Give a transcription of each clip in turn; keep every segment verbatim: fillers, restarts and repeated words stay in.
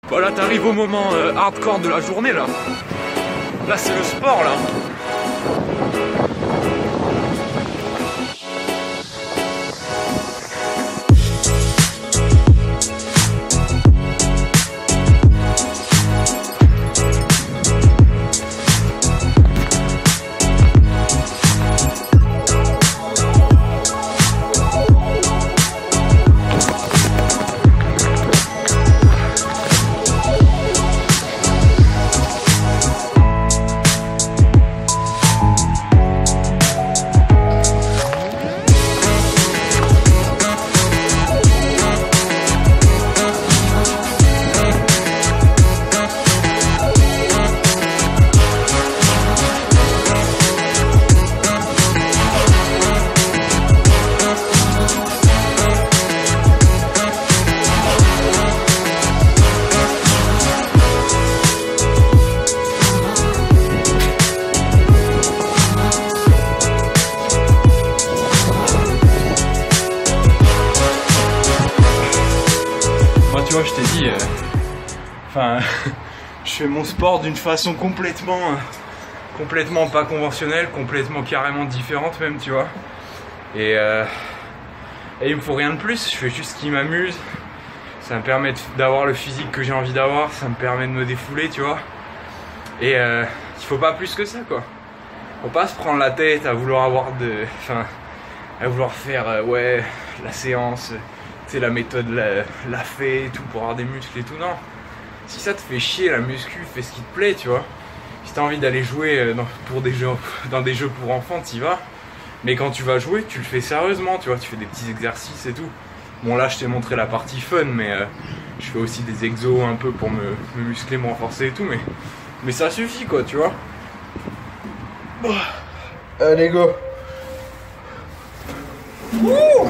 Bon là t'arrives au moment euh, hardcore de la journée là. Là c'est le sport là. Tu vois, je t'ai dit, euh, enfin, je fais mon sport d'une façon complètement, euh, complètement pas conventionnelle, complètement carrément différente même, tu vois. Et, euh, et il me faut rien de plus, je fais juste ce qui m'amuse. Ça me permet d'avoir le physique que j'ai envie d'avoir, ça me permet de me défouler, tu vois. Et euh, il faut pas plus que ça, quoi. Faut pas se prendre la tête à vouloir avoir de, enfin, à vouloir faire, euh, ouais, la séance. C'est la méthode la, la fait et tout pour avoir des muscles et tout, non. Si ça te fait chier la muscu, fais ce qui te plaît, tu vois. Si t'as envie d'aller jouer dans, pour des jeux, dans des jeux pour enfants, t'y vas. Mais quand tu vas jouer, tu le fais sérieusement, tu vois. Tu fais des petits exercices et tout. Bon là je t'ai montré la partie fun, mais euh, je fais aussi des exos un peu pour me, me muscler, me renforcer et tout. Mais, mais ça suffit quoi, tu vois. Oh. Allez go. Ouh.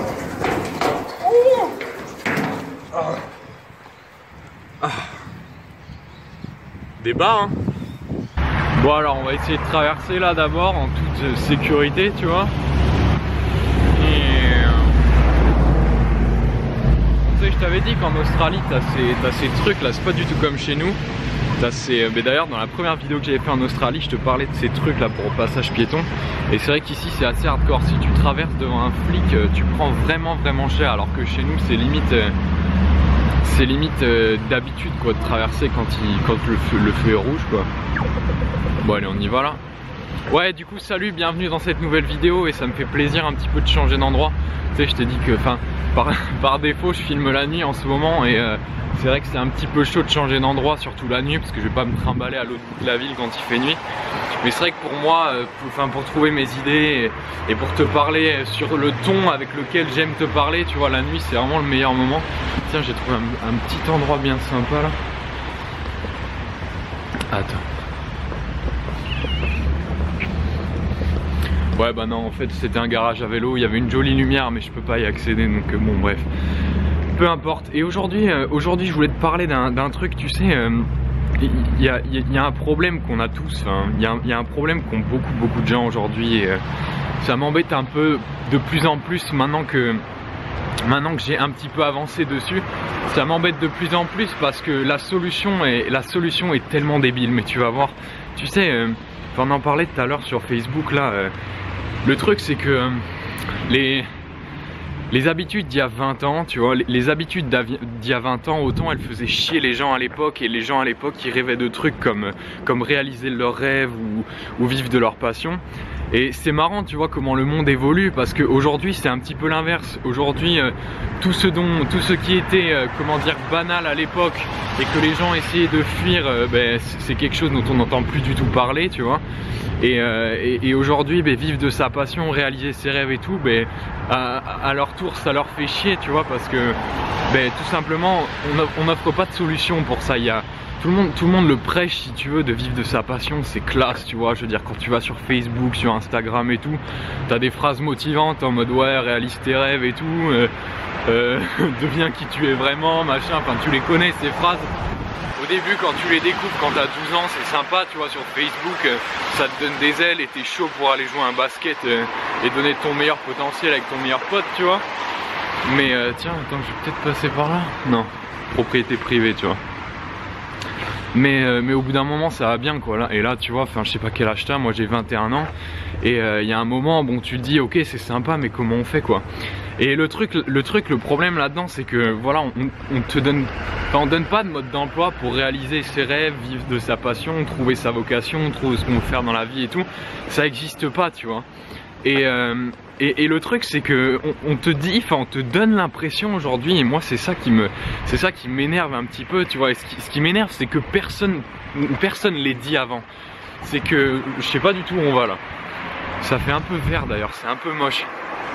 Ah. Débat hein. Bon alors on va essayer de traverser là d'abord en toute sécurité, tu vois. Et euh... tu sais, je t'avais dit qu'en Australie t'as ces, t'as ces trucs là, c'est pas du tout comme chez nous. T'as ces... Mais d'ailleurs dans la première vidéo que j'avais fait en Australie, je te parlais de ces trucs là pour passage piéton. Et c'est vrai qu'ici c'est assez hardcore. Si tu traverses devant un flic, tu prends vraiment vraiment cher. Alors que chez nous c'est limite... C'est limite euh, d'habitude quoi de traverser quand, il, quand le, feu, le feu est rouge quoi. Bon allez on y va là. Ouais du coup salut, bienvenue dans cette nouvelle vidéo et ça me fait plaisir un petit peu de changer d'endroit. Tu sais je t'ai dit que enfin par, par défaut je filme la nuit en ce moment et euh, c'est vrai que c'est un petit peu chaud de changer d'endroit, surtout la nuit parce que je vais pas me trimballer à l'autre bout de la ville quand il fait nuit. Mais c'est vrai que pour moi, euh, pour, enfin, pour trouver mes idées et, et pour te parler sur le ton avec lequel j'aime te parler, tu vois, la nuit c'est vraiment le meilleur moment. Tiens, j'ai trouvé un, un petit endroit bien sympa là. Attends. Ouais bah non en fait c'était un garage à vélo, il y avait une jolie lumière mais je peux pas y accéder donc euh, bon bref. Peu importe. Et aujourd'hui, euh, aujourd'hui je voulais te parler d'un truc, tu sais, euh, il y, a, il y a un problème qu'on a tous, hein. il, y a, il y a un problème qu'ont beaucoup beaucoup de gens aujourd'hui et euh, ça m'embête un peu de plus en plus maintenant que maintenant que j'ai un petit peu avancé dessus. Ça m'embête de plus en plus parce que la solution est, la solution est tellement débile, mais tu vas voir. Tu sais, euh, on en parlait tout à l'heure sur Facebook là, euh, le truc c'est que euh, les... Les habitudes d'il y a vingt ans, tu vois, les habitudes d'il y a vingt ans, autant elles faisaient chier les gens à l'époque et les gens à l'époque qui rêvaient de trucs comme, comme réaliser leurs rêves ou, ou vivre de leur passion. Et c'est marrant, tu vois, comment le monde évolue parce qu'aujourd'hui c'est un petit peu l'inverse. Aujourd'hui, euh, tout ce dont, tout ce qui était, euh, comment dire, banal à l'époque et que les gens essayaient de fuir, euh, ben, c'est quelque chose dont on n'entend plus du tout parler, tu vois. Et, euh, et, et aujourd'hui, ben, vivre de sa passion, réaliser ses rêves et tout, ben, à, à leur tour, ça leur fait chier, tu vois, parce que ben, tout simplement, on n'offre pas de solution pour ça. Il y a, tout, le monde, tout le monde le prêche, si tu veux, de vivre de sa passion, c'est classe, tu vois. Je veux dire, quand tu vas sur Facebook, sur Instagram et tout, t'as des phrases motivantes en mode ouais, réalise tes rêves et tout, euh, euh, deviens qui tu es vraiment, machin, enfin, tu les connais ces phrases. Au début quand tu les découvres quand t'as douze ans c'est sympa, tu vois, sur Facebook euh, ça te donne des ailes et t'es chaud pour aller jouer à un basket euh, et donner ton meilleur potentiel avec ton meilleur pote, tu vois. Mais euh, tiens attends, je vais peut-être passer par là. Non, propriété privée, tu vois. mais, euh, mais au bout d'un moment ça va bien quoi. Là, et là tu vois, enfin je sais pas quel âge t'as, moi j'ai vingt et un ans, et il euh, y a un moment, bon tu te dis ok c'est sympa mais comment on fait quoi. Et le truc, le truc, le problème là-dedans c'est que voilà, on, on te donne, enfin on donne pas de mode d'emploi pour réaliser ses rêves, vivre de sa passion, trouver sa vocation, trouver ce qu'on veut faire dans la vie et tout, ça existe pas tu vois. Et, euh, et, et le truc c'est que on, on te dit, enfin on te donne l'impression aujourd'hui, et moi c'est ça qui me, c'est ça qui m'énerve un petit peu, tu vois. Et ce qui, ce qui m'énerve c'est que personne, personne l'ait dit avant. C'est que je sais pas du tout où on va là. Ça fait un peu vert d'ailleurs, c'est un peu moche.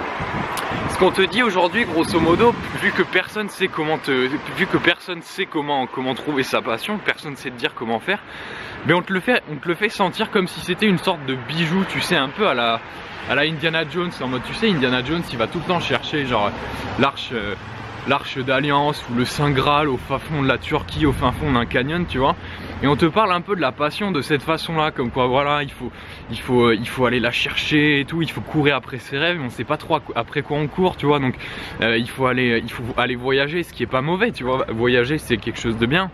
Ce qu'on te dit aujourd'hui, grosso modo, vu que personne sait comment te, vu que personne sait comment, comment trouver sa passion, personne sait te dire comment faire, mais on te le fait, on te le fait sentir comme si c'était une sorte de bijou, tu sais, un peu à la, à la Indiana Jones, en mode, tu sais, Indiana Jones, il va tout le temps chercher genre l'arche, euh, l'arche d'alliance ou le Saint Graal au fin fond de la Turquie, au fin fond d'un canyon, tu vois. Et on te parle un peu de la passion de cette façon-là, comme quoi voilà, il faut, il faut, il faut aller la chercher et tout, il faut courir après ses rêves, mais on sait pas trop après quoi on court, tu vois. Donc euh, il faut aller, il faut aller voyager, ce qui est pas mauvais, tu vois. Voyager c'est quelque chose de bien.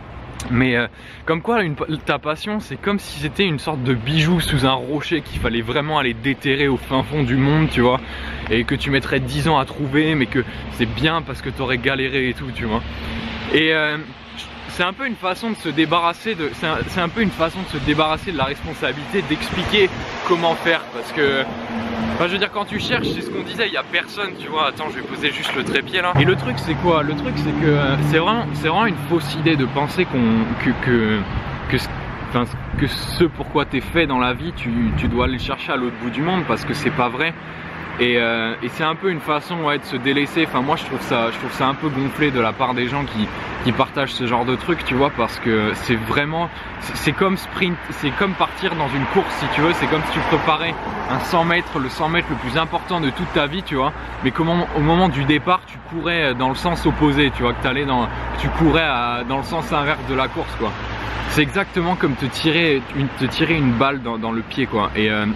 Mais euh, comme quoi une, ta passion c'est comme si c'était une sorte de bijou sous un rocher qu'il fallait vraiment aller déterrer au fin fond du monde, tu vois, et que tu mettrais dix ans à trouver, mais que c'est bien parce que tu aurais galéré et tout, tu vois. Et euh, c'est un peu une façon de se débarrasser de, c'est un, un peu une façon de se débarrasser de la responsabilité d'expliquer comment faire, parce que enfin, je veux dire, quand tu cherches, c'est ce qu'on disait, il n'y a personne, tu vois. Attends, je vais poser juste le trépied là. Et le truc c'est quoi? Le truc c'est que c'est vraiment, c'est vraiment une fausse idée de penser qu'on, que, que, que, enfin, que ce pourquoi t'es fait dans la vie, tu, tu dois aller le chercher à l'autre bout du monde, parce que c'est pas vrai. Et, euh, et c'est un peu une façon ouais, de se délaisser. Enfin moi je trouve ça, je trouve ça un peu gonflé de la part des gens qui, qui partagent ce genre de truc, tu vois, parce que c'est vraiment, c'est comme sprint, c'est comme partir dans une course si tu veux. C'est comme si tu préparais un cent mètres, le cent mètres le plus important de toute ta vie, tu vois. Mais comment au moment du départ tu courais dans le sens opposé, tu vois, que t'allais dans, tu courais à, dans le sens inverse de la course, quoi. C'est exactement comme te tirer une, te tirer une balle dans, dans le pied, quoi. Et euh,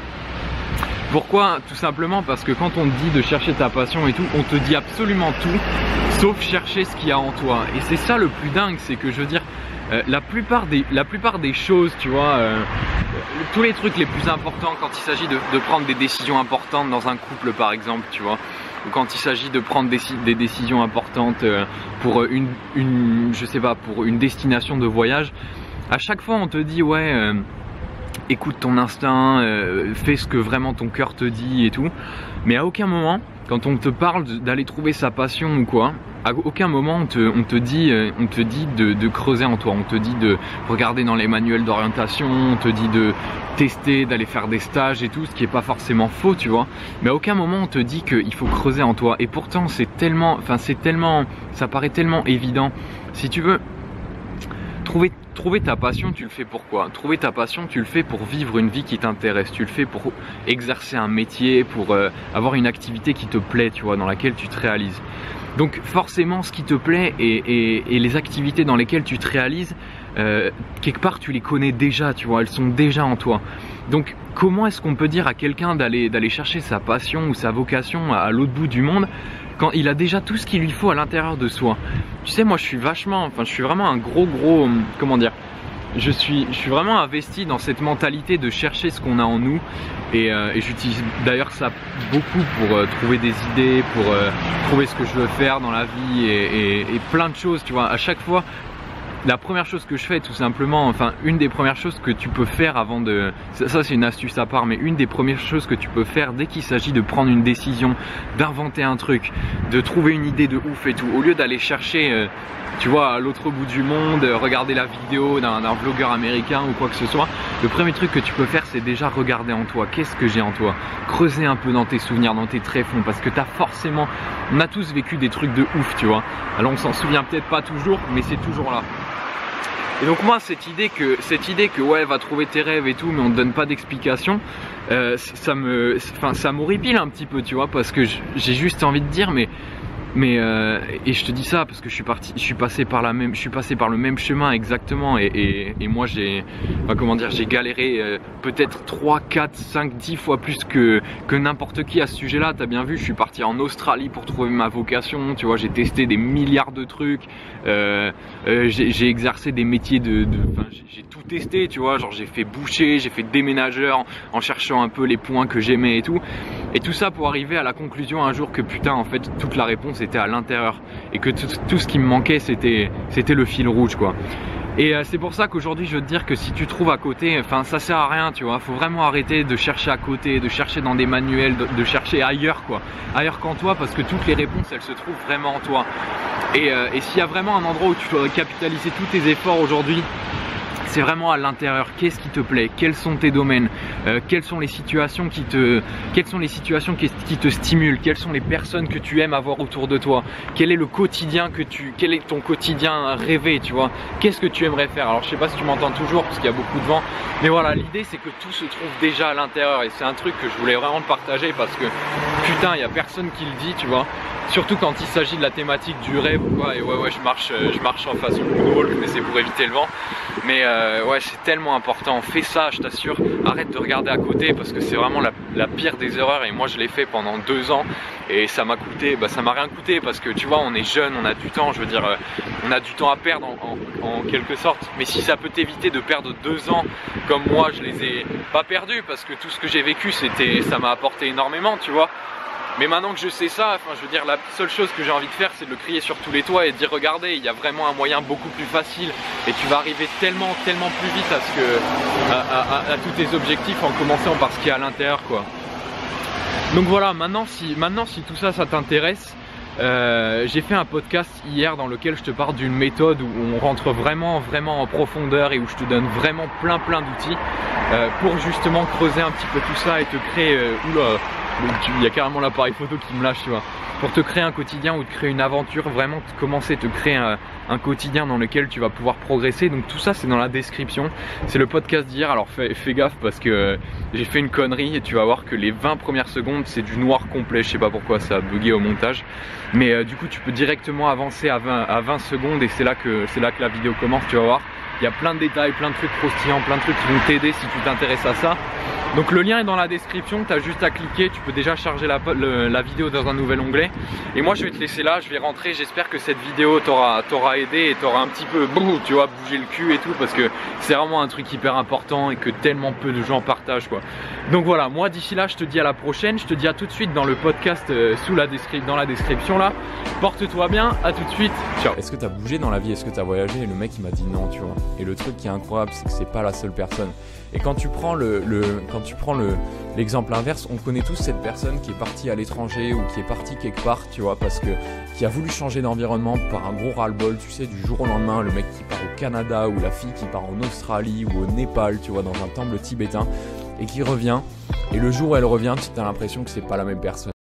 pourquoi? Tout simplement parce que quand on te dit de chercher ta passion et tout, on te dit absolument tout sauf chercher ce qu'il y a en toi. Et c'est ça le plus dingue, c'est que je veux dire euh, la plupart des la plupart des choses, tu vois, euh, tous les trucs les plus importants quand il s'agit de, de prendre des décisions importantes dans un couple par exemple, tu vois, ou quand il s'agit de prendre des, des décisions importantes euh, pour une, une je sais pas, pour une destination de voyage, à chaque fois on te dit ouais euh, écoute ton instinct, euh, fais ce que vraiment ton cœur te dit et tout. Mais à aucun moment, quand on te parle d'aller trouver sa passion ou quoi, à aucun moment on te, on te dit, euh, on te dit de, de creuser en toi. On te dit de regarder dans les manuels d'orientation, on te dit de tester, d'aller faire des stages et tout, ce qui est pas forcément faux, tu vois. Mais à aucun moment on te dit qu'il faut creuser en toi. Et pourtant c'est tellement, enfin c'est tellement, ça paraît tellement évident. Si tu veux trouver Trouver ta passion, tu le fais pour quoi? Trouver ta passion, tu le fais pour vivre une vie qui t'intéresse, tu le fais pour exercer un métier, pour euh, avoir une activité qui te plaît, tu vois, dans laquelle tu te réalises. Donc forcément, ce qui te plaît et, et, et les activités dans lesquelles tu te réalises, euh, quelque part tu les connais déjà, tu vois, elles sont déjà en toi. Donc comment est-ce qu'on peut dire à quelqu'un d'aller d'aller chercher sa passion ou sa vocation à, à l'autre bout du monde quand il a déjà tout ce qu'il lui faut à l'intérieur de soi? Tu sais, moi je suis vachement, enfin je suis vraiment un gros gros, comment dire, je suis, je suis vraiment investi dans cette mentalité de chercher ce qu'on a en nous, et, euh, et j'utilise d'ailleurs ça beaucoup pour euh, trouver des idées, pour euh, trouver ce que je veux faire dans la vie et, et, et plein de choses, tu vois. À chaque fois, la première chose que je fais tout simplement, enfin une des premières choses que tu peux faire avant de, ça, ça c'est une astuce à part, mais une des premières choses que tu peux faire dès qu'il s'agit de prendre une décision, d'inventer un truc, de trouver une idée de ouf et tout, au lieu d'aller chercher euh, tu vois à l'autre bout du monde, euh, regarder la vidéo d'un vlogueur américain ou quoi que ce soit, le premier truc que tu peux faire c'est déjà regarder en toi, qu'est-ce que j'ai en toi, creuser un peu dans tes souvenirs, dans tes tréfonds, parce que t'as forcément, on a tous vécu des trucs de ouf, tu vois, alors on s'en souvient peut-être pas toujours, mais c'est toujours là. Et donc moi cette idée que cette idée que ouais va trouver tes rêves et tout mais on te donne pas d'explication, euh, ça me, enfin ça m'horripile un petit peu, tu vois, parce que j'ai juste envie de dire mais Mais euh, et je te dis ça parce que je suis parti, je suis passé par la même, je suis passé par le même chemin exactement. Et, et, et moi j'ai, enfin, comment dire, j'ai galéré euh, peut-être trois, quatre, cinq, dix fois plus que, que n'importe qui à ce sujet-là. T'as bien vu, je suis parti en Australie pour trouver ma vocation. Tu vois, j'ai testé des milliards de trucs. Euh, euh, j'ai exercé des métiers de, de enfin, j'ai tout testé. Tu vois, genre j'ai fait boucher, j'ai fait déménageur en, en cherchant un peu les points que j'aimais et tout. Et tout ça pour arriver à la conclusion un jour que putain, en fait, toute la réponse était à l'intérieur et que tout, tout ce qui me manquait c'était c'était le fil rouge quoi. Et euh, c'est pour ça qu'aujourd'hui je veux te dire que si tu trouves à côté, enfin ça sert à rien, tu vois, faut vraiment arrêter de chercher à côté, de chercher dans des manuels, de, de chercher ailleurs quoi, ailleurs qu'en toi, parce que toutes les réponses elles se trouvent vraiment en toi. Et, euh, et s'il y a vraiment un endroit où tu dois capitaliser tous tes efforts aujourd'hui, c'est vraiment à l'intérieur. Qu'est-ce qui te plaît? Quels sont tes domaines? euh, Quelles sont les situations qui te, quelles sont les situations qui, qui te stimulent? Quelles sont les personnes que tu aimes avoir autour de toi? Quel est le quotidien que tu, quel est ton quotidien rêvé, tu vois? Qu'est-ce que tu aimerais faire? Alors je sais pas si tu m'entends toujours parce qu'il y a beaucoup de vent, mais voilà, l'idée c'est que tout se trouve déjà à l'intérieur et c'est un truc que je voulais vraiment te partager parce que putain, il y a personne qui le dit, tu vois. Surtout quand il s'agit de la thématique du rêve ou quoi. Et ouais ouais je marche, je marche en façon moonwalk, mais c'est pour éviter le vent. Mais euh, ouais c'est tellement important, fais ça je t'assure. Arrête de regarder à côté parce que c'est vraiment la, la pire des erreurs. Et moi je l'ai fait pendant deux ans et ça m'a coûté, bah ça m'a rien coûté parce que tu vois on est jeune, on a du temps, je veux dire euh, on a du temps à perdre en, en, en quelque sorte. Mais si ça peut t'éviter de perdre deux ans comme moi je les ai pas perdus parce que tout ce que j'ai vécu c'était, ça m'a apporté énormément, tu vois. Mais maintenant que je sais ça, enfin je veux dire la seule chose que j'ai envie de faire c'est de le crier sur tous les toits et de dire regardez, il y a vraiment un moyen beaucoup plus facile et tu vas arriver tellement tellement plus vite à, ce que, à, à, à tous tes objectifs en commençant par ce qui est à l'intérieur quoi. Donc voilà, maintenant si, maintenant, si tout ça ça t'intéresse, euh, j'ai fait un podcast hier dans lequel je te parle d'une méthode où on rentre vraiment vraiment en profondeur et où je te donne vraiment plein plein d'outils euh, pour justement creuser un petit peu tout ça et te créer, euh, oula, il y a carrément l'appareil photo qui me lâche, tu vois, pour te créer un quotidien ou te créer une aventure, vraiment te commencer à te créer un, un quotidien dans lequel tu vas pouvoir progresser. Donc tout ça c'est dans la description, c'est le podcast d'hier. Alors fais, fais gaffe parce que euh, j'ai fait une connerie et tu vas voir que les vingt premières secondes c'est du noir complet, je sais pas pourquoi ça a bugué au montage. Mais euh, du coup tu peux directement avancer à vingt, à vingt secondes et c'est là que c'est là que la vidéo commence, tu vas voir. Il y a plein de détails, plein de trucs croustillants, plein de trucs qui vont t'aider si tu t'intéresses à ça. Donc le lien est dans la description, tu as juste à cliquer, tu peux déjà charger la, le, la vidéo dans un nouvel onglet. Et moi je vais te laisser là, je vais rentrer, j'espère que cette vidéo t'aura t'aura aidé et t'aura un petit peu, boum, tu vois, bougé le cul et tout, parce que c'est vraiment un truc hyper important et que tellement peu de gens partagent quoi. Donc voilà, moi d'ici là je te dis à la prochaine, je te dis à tout de suite dans le podcast euh, sous la description, dans la description là. Porte-toi bien, à tout de suite, ciao. Est-ce que tu as bougé dans la vie? Est-ce que tu as voyagé? Et le mec il m'a dit non, tu vois. Et le truc qui est incroyable c'est que c'est pas la seule personne. Et quand tu prends le, le quand tu prends le l'exemple inverse, on connaît tous cette personne qui est partie à l'étranger ou qui est partie quelque part, tu vois, parce que qui a voulu changer d'environnement par un gros ras-le-bol, tu sais, du jour au lendemain, le mec qui part au Canada ou la fille qui part en Australie ou au Népal, tu vois, dans un temple tibétain et qui revient. Et le jour où elle revient, tu as l'impression que c'est pas la même personne.